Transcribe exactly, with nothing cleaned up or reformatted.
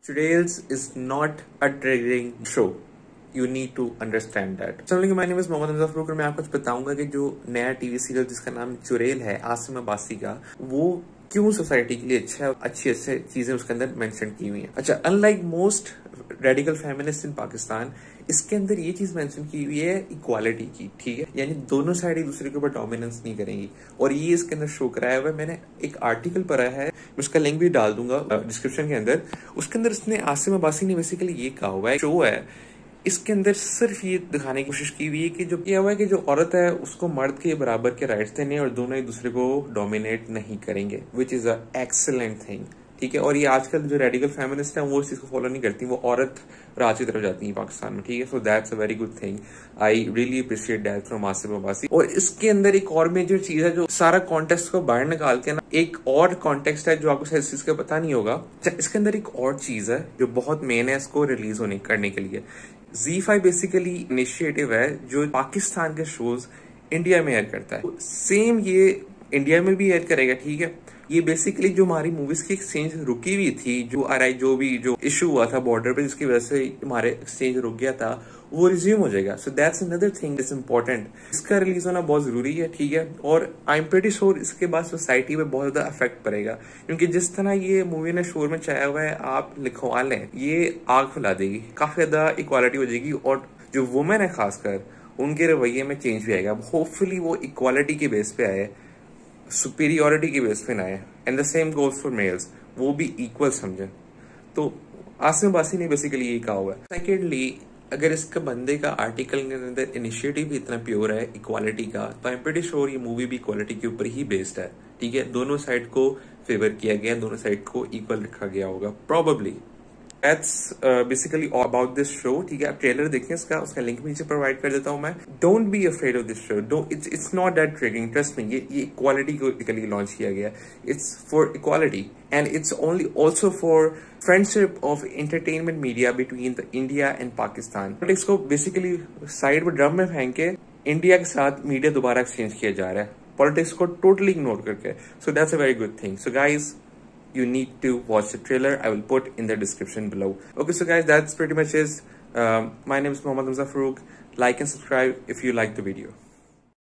Trails is not a triggering show. You need to understand that. Assalamualaikum, my name is Mohammad Hamza Farooq और मैं आपको कुछ बताऊंगा कि जो नया टीवी सीरियल जिसका नाम चुड़ैल है आसिम अब्बासी का, वो क्यों सोसाइटी के लिए अच्छा है, अच्छी अच्छी चीजें उसके अंदर मेंशन की हुई हैं। अच्छा, unlike most radical feminist in Pakistan, इसके अंदर ये चीज मेंशन की हुई है इक्वालिटी की, ठीक है, यानी दोनों साइड एक दूसरे के ऊपर डोमिनेंस नहीं करेंगी और ये इसके अंदर शो कराया हुआ है। मैंने एक आर्टिकल पढ़ा है, मैं उसका लिंक भी डाल दूंगा डिस्क्रिप्शन के अंदर। उसके अंदर उसने आसिम अब्बासी ने बेसिकली ये कहा हुआ है, शो है, इसके अंदर सिर्फ ये दिखाने की कोशिश की हुई है कि जो ये हुआ है कि जो औरत है उसको मर्द के बराबर के राइट्स देने और दोनों एक दूसरे को डोमिनेट नहीं करेंगे, which is a excellent thing, ठीक है। और ये आजकल जो रेडिकल फेमिनिस्ट है वो इस चीज को फॉलो नहीं करती, वो औरत राज की तरफ जाती है पाकिस्तान में, ठीक है। So that's a very good thing, I really appreciate that from Asim Abbasi. और इसके अंदर एक और मेजर चीज है जो सारा कॉन्टेक्स्ट को बाहर निकाल के ना, एक और कॉन्टेक्स्ट है जो आपको शायद इस चीज का पता नहीं होगा। इसके अंदर एक और चीज है जो बहुत मेन है इसको रिलीज होने करने के लिए। ज़ी फाइव बेसिकली इनिशिएटिव है जो पाकिस्तान के शोज इंडिया में एयर करता है, सेम ये इंडिया में भी एयर करेगा, ठीक है। ये बेसिकली जो हमारी मूवीज की एक्सचेंज रुकी हुई थी, जो आ रहा जो भी जो इशू हुआ था बॉर्डर पे जिसकी वजह से हमारे एक्सचेंज रुक गया था, वो रिज्यूम हो जाएगा। So that's another thing is important. इसका रिलीज होना बहुत जरूरी है, ठीक है। और आई एम प्रीटी श्योर इसके बाद सोसाइटी पे बहुत ज्यादा इफेक्ट पड़ेगा, क्योंकि जिस तरह ये मूवी ने शोर में चाया हुआ है, आप लिखवा लें, ये आग फैला देगी, काफी ज्यादा इक्वालिटी हो जाएगी और जो वुमेन है खासकर उनके रवैये में चेंज भी आएगा। होपफुली वो इक्वालिटी के बेस पे आए, सुपीरियोरिटी की बेस पे ना आए, and the same goes for males, वो भी इक्वल समझे। तो आसिम अब्बासी ने बेसिकली ये कहा हुआ है। सेकेंडली, अगर इसका बंदे का आर्टिकल के अंदर इनिशिएटिव भी इतना प्योर है इक्वालिटी का, तो आई एम प्रीटी श्योर ये मूवी भी इक्वालिटी के ऊपर ही बेस्ड है, ठीक है। दोनों साइड को फेवर किया गया, दोनों साइड को इक्वल रखा गया होगा probably. That's uh, basically all about this show, ठीक है। आप ट्रेलर देखें इसका, उसका लिंक भी नीचे प्रोवाइड कर देता हूँ मैं। Don't be afraid of this show. Don't, it's it's not that triggering. Trust me, ये ये इक्वालिटी के लिए लॉन्च किया गया। It's for equality and it's only also for friendship of entertainment media between the India and Pakistan. But इसको basically side पर drum में फेंक के इंडिया के साथ मीडिया दोबारा एक्सचेंज किया जा रहा है, पॉलिटिक्स को टोटली इग्नोर करके। So that's a very good thing. So guys, you need to watch the trailer. I will put in the description below. Okay, so guys, that's pretty much it. Um, my name is Mohammad Hamza Farooq. Like and subscribe if you like the video.